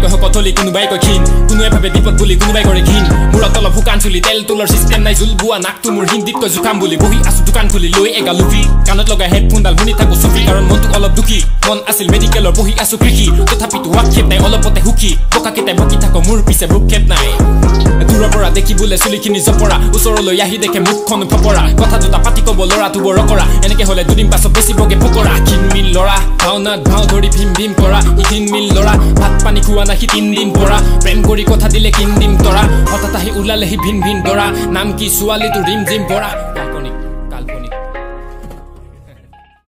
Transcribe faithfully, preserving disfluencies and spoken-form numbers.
কয় কতলি কোনোবাই কয় ক্ষীণ কোনোৱে ভাবে বিপদ বুলি কোনোবাই কৰে ঘিন মূৰত অলপ শুকান চুলি তেল তোলৰ চিষ্টেম নাই জুল বোৱা নাকটো মোৰ হিন্দীত কয় জোকাম বুলি বহি আছো দোকান খুলি লৈ এগা লুকি কাণত লগাই হেডফোনডাল শুনি থাকো চুফি কাৰণ মনটো অলপ দুখী মন আছিল মেডিকেলৰ বহি আছো কৃষি তথাপিতো আক্ষেপ নাই অলপতে সুখী পকাকেইটাই বকি থাকো মোৰ পিছে ভ্ৰক্ষেপ নাই দূৰৰ পৰা দেখিবলৈ চুলিখিনি জপৰা ওচৰলৈ আহি দেখে মুখখন ফপৰা কথা দুটা পাতি ক'ব ল'ৰাটো বৰ কৰা এনেকে হ'লে দুদিন পাছত বেচিবগে ফকৰা ক্ষীণমিন ল'ৰা ভাওনাত ভাও ধৰি ভীম ভীম কৰা ক্ষীণমিন ল'ৰা ভাত পানী খোৱা নাই সি তিনদিন পৰা প্ৰেম কৰি কথা দিলে কিন দিম তৰা হঠাৎ আহি ওলালে সি ভিন ভিন দৰা নাম কি ছোৱালীটো ৰিম জিম পৰা